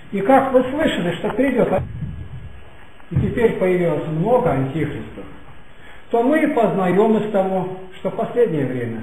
И как вы слышали, что придет, и теперь появилось много антихристов, то мы познаем из того, что в последнее время.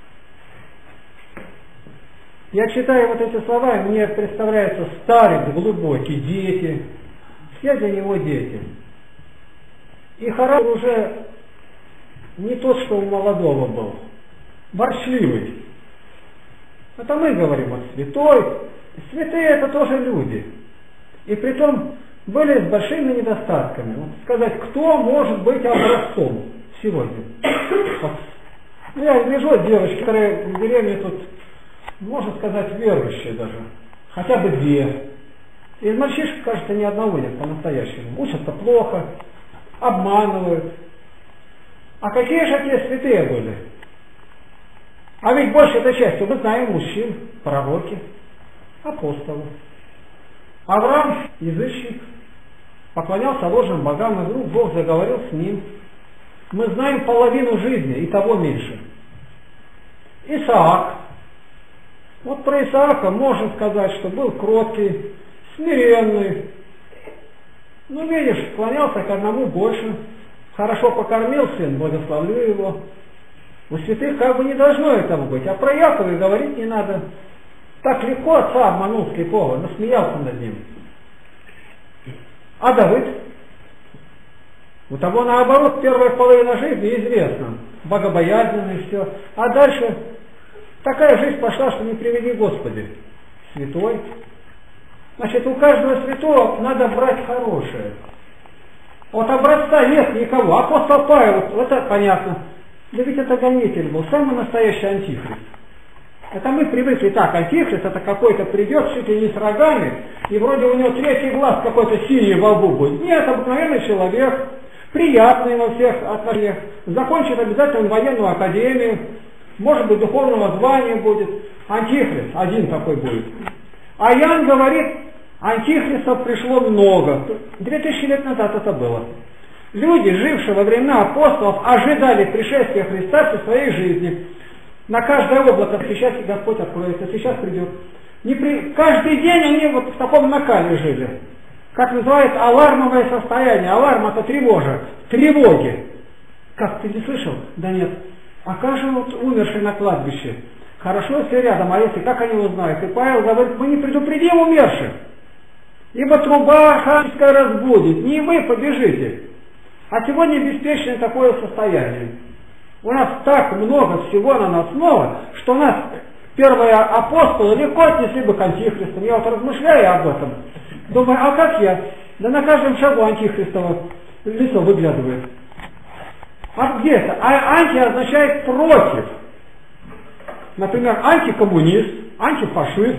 Я читаю вот эти слова, и мне представляются старые, глубокие дети, все для него дети. И характер уже не тот, что у молодого был, ворчливый. Это мы говорим, вот святой. Святые это тоже люди. И притом были с большими недостатками. Вот сказать, кто может быть образцом сегодня? Вот. Я вижу девочки, которые в деревне тут, можно сказать, верующие даже. Хотя бы две. Из мальчишек, кажется, ни одного нет по-настоящему. Учатся плохо, обманывают. А какие же те святые были? А ведь большей частью мы знаем мужчин, пророки, апостолы. Авраам, язычник, поклонялся ложным богам, и вдруг Бог заговорил с ним. Мы знаем половину жизни, и того меньше. Исаак. Вот про Исаака можно сказать, что был кроткий, смиренный. Ну, видишь, склонялся к одному больше. Хорошо покормил сын, благословлю его. У святых как бы не должно этого быть. А про Якова и говорить не надо. Так легко отца обманул слепого, насмеялся над ним. А Давид? У того наоборот первая половина жизни известна. Богобоязненный все. А дальше такая жизнь пошла, что не приведи Господи. Святой. Значит, у каждого святого надо брать хорошее. Вот образца нет никого. Апостол Павел, это понятно. Да ведь это гонитель был, самый настоящий антихрист. Это мы привыкли, так, антихрист это какой-то придет, чуть ли не с рогами, и вроде у него третий глаз какой-то синий во лбу будет. Нет, обыкновенный человек, приятный во всех отношениях, закончит обязательно военную академию, может быть, духовного звания будет. Антихрист один такой будет. А Иоанн говорит, антихристов пришло много. 2000 лет назад это было. Люди, жившие во времена апостолов, ожидали пришествия Христа в своей жизни. На каждое облако сейчас Господь откроется, сейчас придет. Каждый день они вот в таком накале жили. Как называется, алармовое состояние. Аларм это тревожа. Тревоги. Как, ты не слышал? Да нет. А как же вот умерший на кладбище? Хорошо, если рядом, а если как они узнают? И Павел говорит, мы не предупредим умерших. Ибо труба архангельская разбудит. Не вы побежите. А сегодня беспечное такое состояние. У нас так много всего на нас нового, что нас первые апостолы легко отнесли бы к антихристам. Я вот размышляю об этом. Думаю, а как я? Да на каждом шагу антихристово лицо выглядывает. А где это? А анти означает против. Например, антикоммунист, антифашист.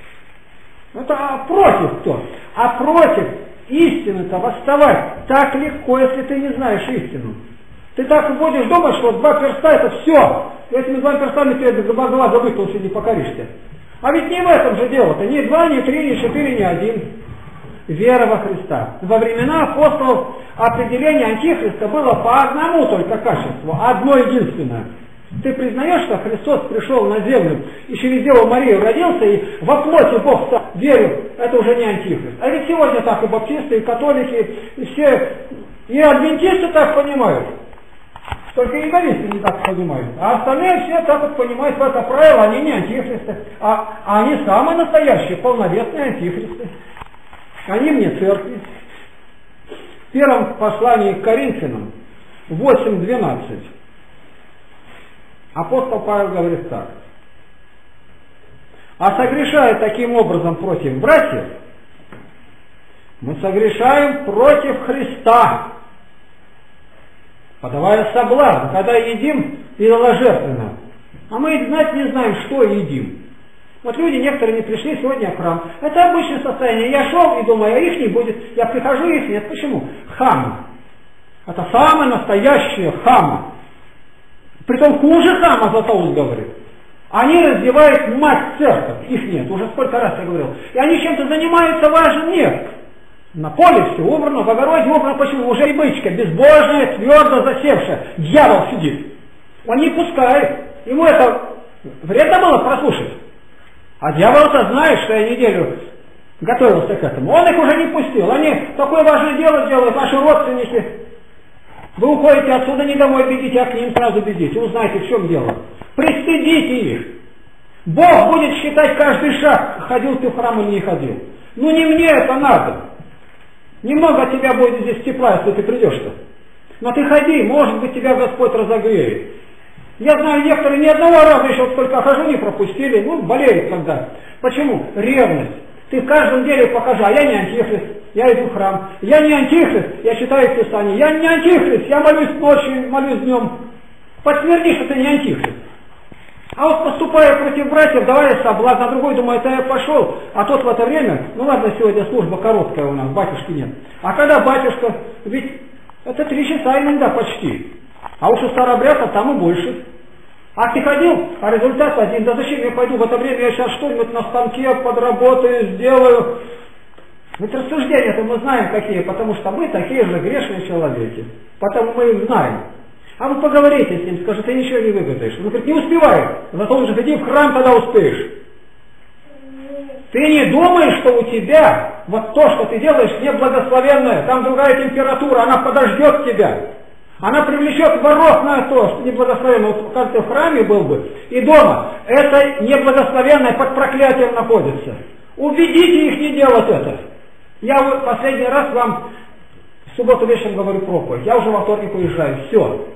Это против кто? А против истины-то восставать так легко, если ты не знаешь истину. Ты так будешь думать, что два перста это все. Этими двумя перстами ты два глаза выколоть и не покоришься. А ведь не в этом же дело-то. Ни два, ни три, ни четыре, ни один. Вера во Христа. Во времена апостолов определение антихриста было по одному только качеству. Одно единственное. Ты признаешь, что Христос пришел на землю и через Деву Марию родился, и во плоти Бог стал, верю, это уже не антихрист. А ведь сегодня так и баптисты, и католики, и все, и адвентисты так понимают. Только иудаисты не так понимают. А остальные все так вот понимают, что это правило, они не антихристы, а они самые настоящие, полновесные антихристы. Они вне церкви. В первом послании к Коринфянам 8:12 апостол Павел говорит так. А согрешая таким образом против братьев, мы согрешаем против Христа, подавая соблазн, когда едим идоложертвенно. А мы знать не знаем, что едим. Вот люди некоторые не пришли сегодня в храм. Это обычное состояние. Я шел и думаю, а их не будет. Я прихожу, их нет. Почему? Хамы. Это самое настоящее хамы. Притом хуже хама, Златоуст говорит. Они раздевают мать церковь. Их нет. Уже сколько раз я говорил. И они чем-то занимаются важным? Нет. На поле все убрано, в огороде убрано. Почему? Уже и бычка безбожная, твердо засевшая. Дьявол сидит. Он не пускает. Ему это вредно было прослушать. А дьявол-то знает, что я неделю готовился к этому. Он их уже не пустил. Они такое важное дело делают, ваши родственники. Вы уходите отсюда, не домой бегите, а к ним сразу бегите. Узнайте, в чем дело. Пристыдите их. Бог будет считать каждый шаг, ходил ты в храм или не ходил. Ну не мне это надо. Немного от тебя будет здесь тепла, если ты придешь-то. Но ты ходи, может быть, тебя Господь разогреет. Я знаю, некоторые ни одного раза еще сколько хожу, не пропустили, ну, болеют когда. Почему? Ревность. Ты в каждом деле покажи, а я не антихрист, я иду в храм. Я не антихрист, я читаю Писание. Я не антихрист, я молюсь ночью, молюсь днем. Подтверди, что ты не антихрист. А вот поступая против братьев, давая соблазн, а другой думает, я пошел, а тот в это время, ну ладно, сегодня служба короткая у нас, батюшки нет. А когда батюшка, ведь это 3 часа иногда почти. А уж у старообрядцев там и больше. А ты ходил, а результат один. Да зачем я пойду в это время, я сейчас что-нибудь на станке подработаю, сделаю. Ведь рассуждения-то мы знаем какие, потому что мы такие же грешные человеки. Потому мы их знаем. А вы поговорите с ним, скажете, ты ничего не выгодаешь. Он говорит, не успеваю. Зато он же иди в храм, тогда успеешь. Ты не думаешь, что у тебя вот то, что ты делаешь, неблагословенное, там другая температура, она подождет тебя. Она привлечет воров на то, что неблагословенно. Вот как ты в храме был бы и дома, это неблагословенное под проклятием находится. Убедите их не делать это. Я последний раз вам в субботу вечером говорю проповедь. Я уже во вторник уезжаю. Все.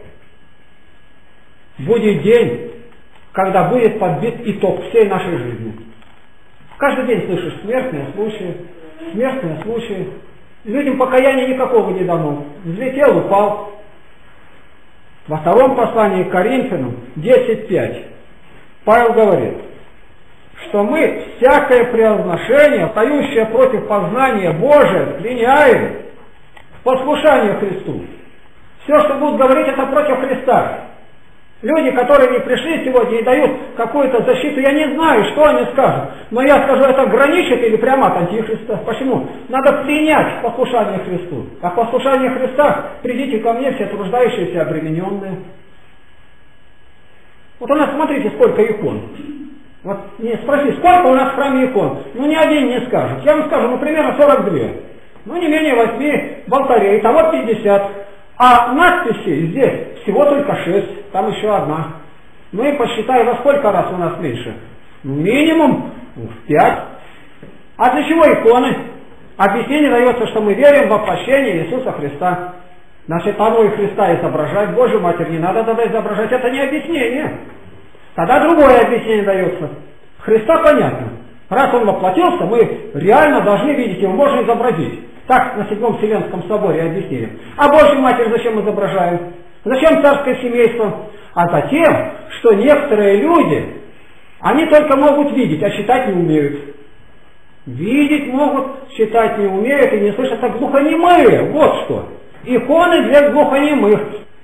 Будет день, когда будет подбит итог всей нашей жизни. Каждый день слышишь смертные случаи. Людям покаяния никакого не дано. Взлетел, упал. Во втором послании к Коринфянам 10:5 Павел говорит, что мы всякое превозношение, стоящее против познания Божия, пленяем в послушание Христу. Все, что будут говорить, это против Христа. Люди, которые не пришли сегодня и дают какую-то защиту, я не знаю, что они скажут. Но я скажу, это граничит или прямо от антихриста. Почему? Надо пленять послушание Христу. А послушание Христа, придите ко мне все труждающиеся и обремененные. Вот у нас, смотрите, сколько икон. Вот не спроси, сколько у нас в храме икон? Ну, ни один не скажет. Я вам скажу, ну, примерно 42. Ну, не менее 8 в алтаре, итого 50. А надписей здесь всего только 6, там еще одна. Ну и посчитай, во сколько раз у нас меньше? Минимум в 5. А для чего иконы? Объяснение дается, что мы верим в воплощение Иисуса Христа. Значит, оно и Христа изображать, Божью Матерь не надо тогда изображать, это не объяснение. Тогда другое объяснение дается. Христа понятно. Раз Он воплотился, мы реально должны видеть Его, можно изобразить. Так на 7-м Вселенском соборе объяснили. А Божью Матерь зачем изображаем? Зачем царское семейство? А затем, что некоторые люди, они только могут видеть, а читать не умеют. Видеть могут, читать не умеют и не слышат, а глухонемые. Вот что. Иконы для глухонемых.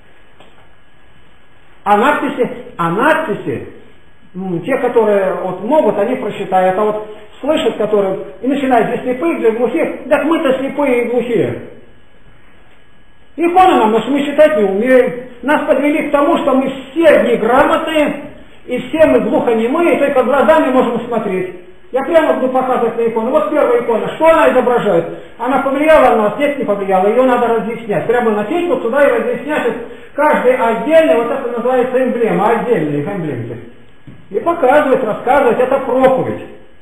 А надписи, те, которые вот могут, они прочитают. А вот слышат, которые и начинают для слепых, для глухих. Так мы-то слепые и глухие. Иконы нам, потому что мы читать не умеем. Нас подвели к тому, что мы все неграмотные, и все мы глухонемые, только глазами можем смотреть. Я прямо буду показывать на икону. Вот первая икона. Что она изображает? Она повлияла на нас? Нет, не повлияла. Ее надо разъяснять. Прямо носить вот сюда и разъяснять. Каждый отдельный, вот это называется эмблема, отдельные эмблемы. И показывать, рассказывать, это проповедь.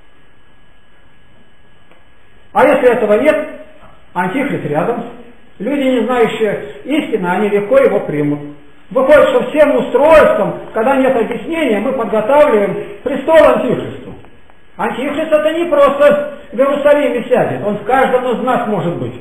А если этого нет, антихрист рядом. Люди, не знающие истины, они легко его примут. Выходит, что всем устройством, когда нет объяснения, мы подготавливаем престол антихристу. Антихрист это не просто в Иерусалиме сядет, он в каждом из нас может быть.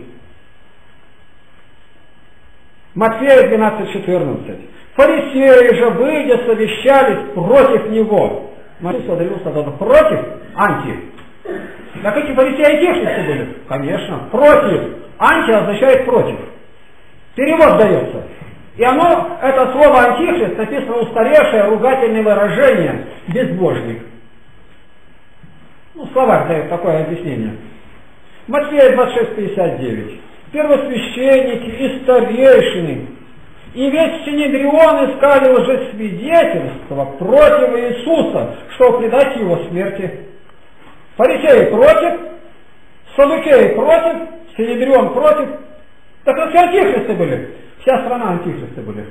Матфея 12:14. Фарисеи же, выйдя, совещались против него. Иисус отрекся против, анти. Так эти фарисеи антихристы были? Конечно, против. Анти означает против. Перевод дается. И оно, это слово антихрист, написано устаревшее ругательное выражение безбожник. Ну, словарь дает такое объяснение. Матфея 26:59. Первосвященники и старейшины и весь Синедрион искали лжесвидетельства против Иисуса, чтобы предать Его смерти. Фарисеи против, Саддукеи против, Синедрион против. Так это все антихристы были. Вся страна антихристы были.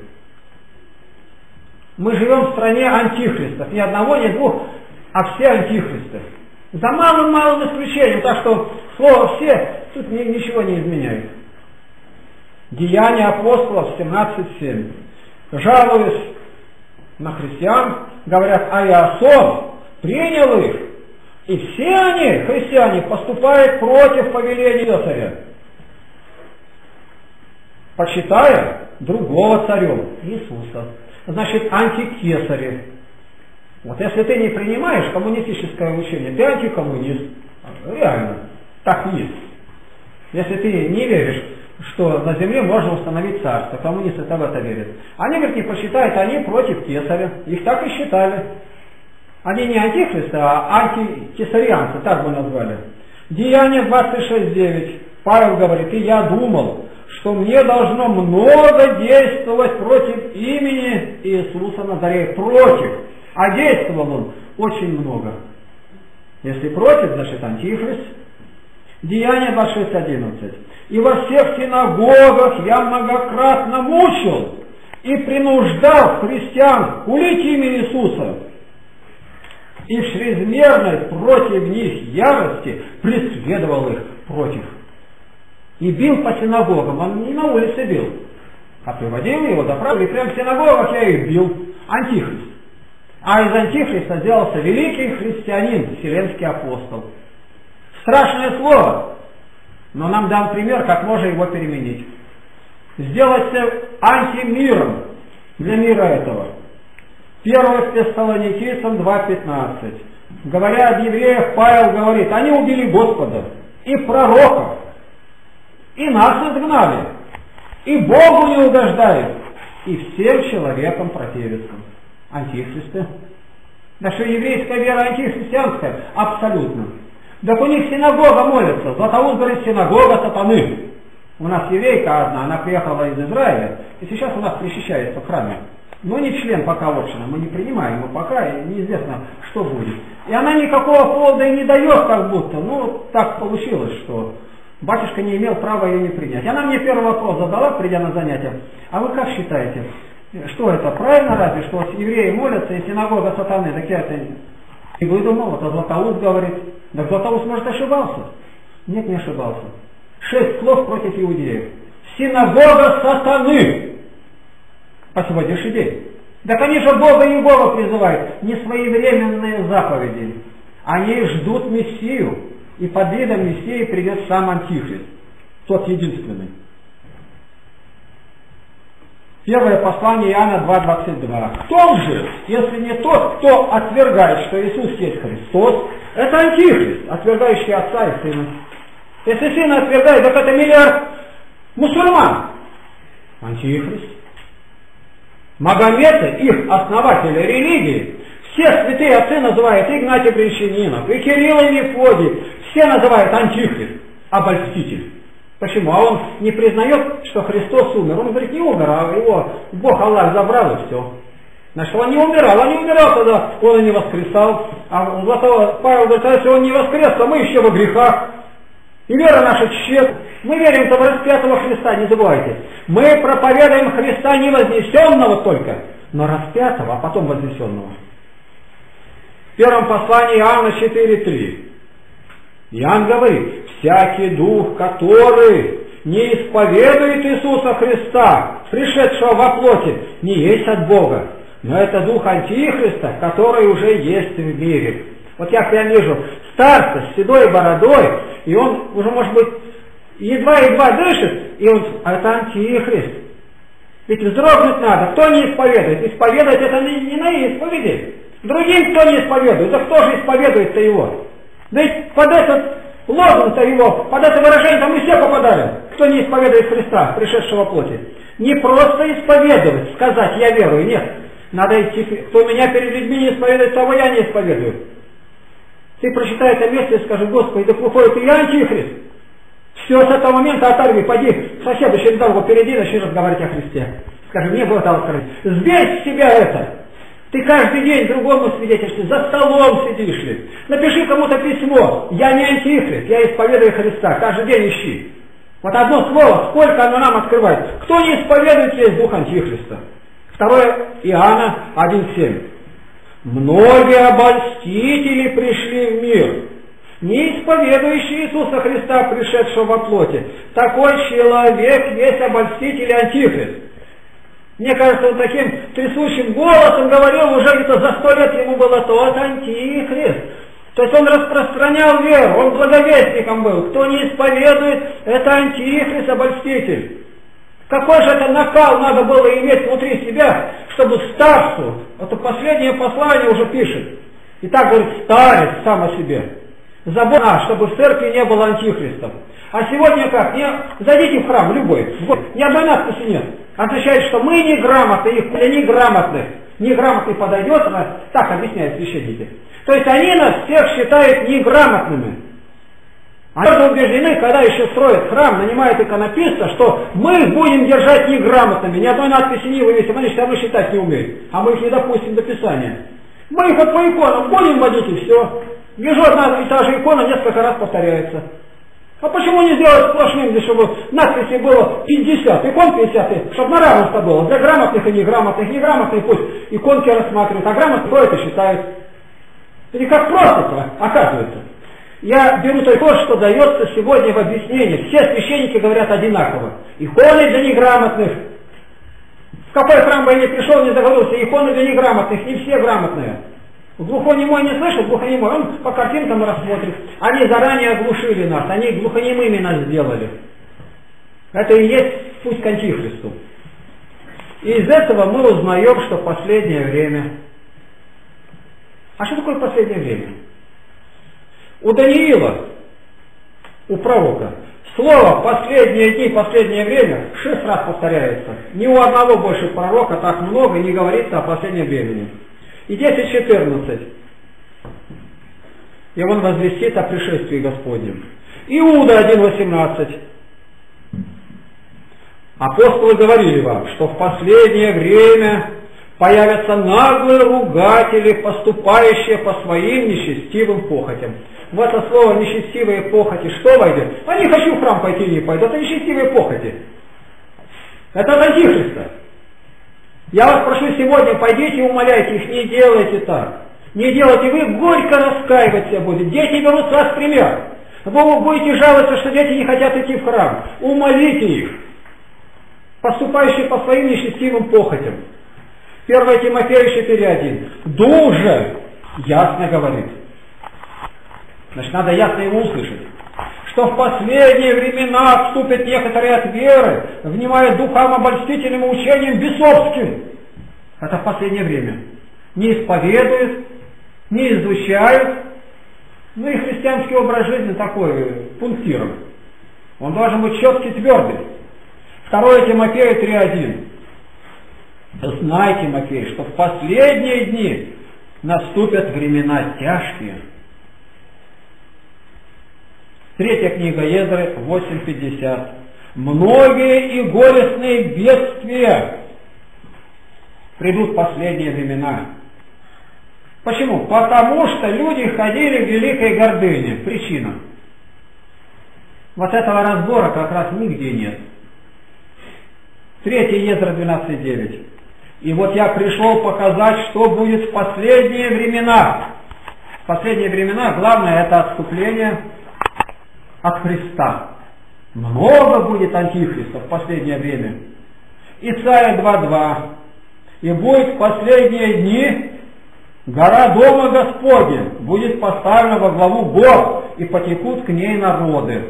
Мы живем в стране антихристов. Ни одного, ни двух, а все антихристы. За малым-малым исключением. Так что слово «все» тут ничего не изменяет. Деяния апостолов 17:7. Жалуясь на христиан, говорят, а Иасон принял их. И все они, христиане, поступают против повеления царя, почитая другого царем, Иисуса. Значит, антикесари. Вот если ты не принимаешь коммунистическое учение, ты антикоммунист. Реально, так и есть. Если ты не веришь, что на земле можно установить царство, коммунисты-то в это верят. Они, говорят, не посчитают, они против кесаря. Их так и считали. Они не антихристы, а антикесарианцы, так бы назвали. Деяние 26:9. Павел говорит, и я думал, что мне должно много действовать против имени Иисуса Назарея. Против. А действовал он очень много. Если против, значит антихрист. Деяние 26:11. И во всех синагогах я многократно мучил и принуждал христиан хулить имя Иисуса. И в чрезмерной против них ярости преследовал их против. И бил по синагогам. Он не на улице бил, а приводил его, допрашивал, и прямо в синагогах я их бил. Антихрист. А из антихриста сделался великий христианин, вселенский апостол. Страшное слово, но нам дан пример, как можно его переменить. Сделаться антимиром для мира этого. 1 Фессалоникийцам 2:15. Говоря об евреях, Павел говорит, они убили Господа и пророков, и нас изгнали, и Богу не угождают, и всем человекам противятся. Антихристы. Да что еврейская вера антихристианская? Абсолютно. Так у них синагога молится. Златоуст говорит, синагога сатаны. У нас еврейка одна, она приехала из Израиля, и сейчас у нас причащается в храме. Но не член пока общины, мы не принимаем его пока, и неизвестно, что будет. И она никакого повода и не дает, как будто. Ну, так получилось, что батюшка не имел права ее не принять. Она мне первый вопрос задала, придя на занятия. А вы как считаете, что это, правильно разве, что вот евреи молятся, и синагога сатаны, так я это... И выдумал, вот Златоуст говорит. Да Златоуст, может, ошибался? Нет, не ошибался. 6 слов против иудеев. Синагога сатаны. По сегодняшний день. Да, конечно, Бога и Бога призывают. Не своевременные заповеди. Они ждут Мессию. И под видом Мессии придет сам Антихрист. Тот единственный. Первое послание Иоанна 2:22. Кто же, если не тот, кто отвергает, что Иисус есть Христос, это антихрист, отвергающий Отца и Сына. Если Сына отвергает, так это миллиард мусульман. Антихрист. Магометы, их основатели религии, все святые отцы называют Игнатия Брянчанинов, и Кирилл и Мефодий, все называют антихрист, обольститель. Почему? А он не признает, что Христос умер. Он говорит, не умер, а его Бог Аллах забрал и все. Значит, он не умирал. Он не умирал, тогда он и не воскресал. А Павел говорит, а если он не воскрес, то мы еще во грехах. И вера наша тщетна. Мы верим в распятого Христа, не забывайте. Мы проповедуем Христа не вознесенного только, но распятого, а потом вознесенного. В первом послании Иоанна 4:3. Иоанн говорит, всякий дух, который не исповедует Иисуса Христа, пришедшего во плоти, не есть от Бога, но это дух Антихриста, который уже есть в мире. Вот я прям вижу старца с седой бородой, и он уже, может быть, едва-едва дышит, и он, это Антихрист. Ведь вздрогнуть надо. Кто не исповедует? Исповедовать это не на исповеди. Другим кто не исповедует? Да кто же исповедует-то его? Да ведь под этот лозунг-то его, под это выражение там мы все попадали. Кто не исповедует Христа, пришедшего в плоти. Не просто исповедовать, сказать я верую, нет. Надо идти, кто меня перед людьми не исповедует, того я не исповедую. Ты прочитай это место и скажи, Господи, да выходит и я антихрист. Все с этого момента оторви, пойди к соседу через дорогу перейди, начни разговаривать о Христе. Скажи, мне будет открыть. Сбей с себя это. Ты каждый день другому свидетельствуешь, за столом сидишь ли. Напиши кому-то письмо. Я не антихрист, я исповедую Христа. Каждый день ищи. Вот одно слово, сколько оно нам открывает. Кто не исповедует, есть дух антихриста. 2 Иоанна 1,7. Многие обольстители пришли в мир, не исповедующий Иисуса Христа, пришедшего во плоти. Такой человек есть обольститель и антихрист. Мне кажется, он таким трясущим голосом говорил, уже где-то за 100 лет ему было тот антихрист. То есть он распространял веру, он благовестником был. Кто не исповедует, это антихрист, обольститель. Какой же это накал надо было иметь внутри себя, чтобы старцу, это последнее послание уже пишет. И так говорит старец сам о себе. Забота, чтобы в церкви не было антихристов. А сегодня как? Зайдите в храм, любой. Ни одной надписи нет. Означает, что мы неграмотные, их для неграмотных. Неграмотный подойдет, так объясняют священники. То есть они нас всех считают неграмотными. Они убеждены, когда еще строят храм, нанимают иконописца, что мы их будем держать неграмотными. Ни одной надписи не вывесим, они все равно считать не умеют. А мы их не допустим до Писания. Мы их вот по иконам будем водить и все. Вижу, одна и та же икона несколько раз повторяется. А почему не сделать сплошным, чтобы надписей было 50, икон 50, чтобы на равенство было, для грамотных и неграмотных. Неграмотные пусть иконки рассматривают, а грамотные ходят и считают. Или как просто оказывается. Я беру только то, что дается сегодня в объяснении. Все священники говорят одинаково. Иконы для неграмотных. В какой храм бы я ни пришел, не договорился, иконы для неграмотных, не все грамотные. Глухонемой не слышит, глухонемой, он по картинкам рассмотрит. Они заранее оглушили нас, они глухонемыми нас сделали. Это и есть путь к антихристу. И из этого мы узнаем, что последнее время. А что такое последнее время? У Даниила, у пророка, слово «последние дни», «последнее время» 6 раз повторяется. Ни у одного больше пророка так много не говорится о последнем времени. И 10:14. И он возвестит о пришествии Господнем. Иуда 1:18. Апостолы говорили вам, что в последнее время появятся наглые ругатели, поступающие по своим нечестивым похотям. В это слово нечестивые похоти что войдет? А не хочу в храм пойти, не пойду. Это нечестивые похоти. Это от антихриста. Я вас прошу сегодня, пойдите и умоляйте их, не делайте так. Не делайте, вы горько раскаиваться будете. Дети берут с вас пример. Вы будете жаловаться, что дети не хотят идти в храм. Умолите их, поступающие по своим нечестивым похотям. 1 Тимофею 4:1. Дух же ясно говорит. Значит, надо ясно его услышать. Что в последние времена вступят некоторые от веры, внимая духам обольстительным учением бесовским. Это в последнее время. Не исповедуют, не изучают. Ну и христианский образ жизни такой, пунктиром. Он должен быть четкий, твердый. 2 Тимофею 3:1. Знай, Тимофей, что в последние дни наступят времена тяжкие. 3 книга Ездры 8:50. Многие и горестные бедствия придут в последние времена. Почему? Потому что люди ходили в великой гордыне. Причина. Вот этого разбора как раз нигде нет. 3 Езра 12:9. И вот я пришел показать, что будет в последние времена. В последние времена главное это отступление от Христа. Много будет антихристов в последнее время. Исайя 2:2. И будет в последние дни гора Дома Господня будет поставлена во главу гор, и потекут к ней народы.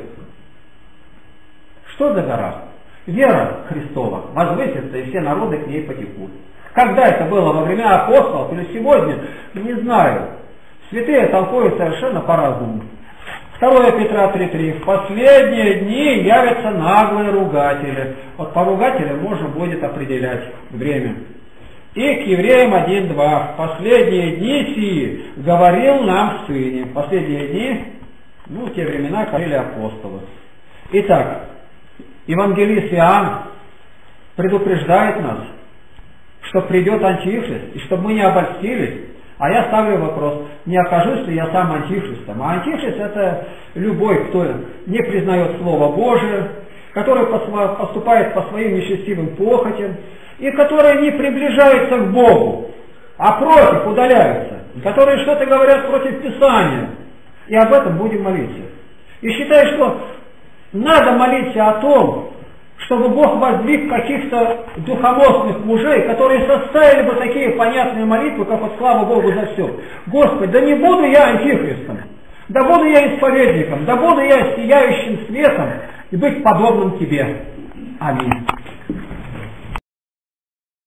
Что за гора? Вера Христова возвысится, и все народы к ней потекут. Когда это было? Во времена апостолов или сегодня? Не знаю. Святые толкуют совершенно по-разному. 2 Петра 3:3. В последние дни явятся наглые ругатели. Вот по ругателям можно будет определять время. И к Евреям 1:2. В последние дни сии говорил нам в Сыне. В последние дни, в те времена говорили апостолы. Итак, евангелист Иоанн предупреждает нас, что придет антихрист, и чтобы мы не обольстились. А я ставлю вопрос, не окажусь ли я сам антихристом. А антихрист это любой, кто не признает Слово Божие, который поступает по своим нечестивым похотям, и которые не приближаются к Богу, а против удаляются, и которые что-то говорят против Писания. И об этом будем молиться. И считаю, что надо молиться о том, чтобы Бог воздвиг каких-то духовных мужей, которые составили бы такие понятные молитвы, как вот слава Богу за все. Господи, да не буду я антихристом, да буду я исповедником, да буду я сияющим светом и быть подобным Тебе. Аминь.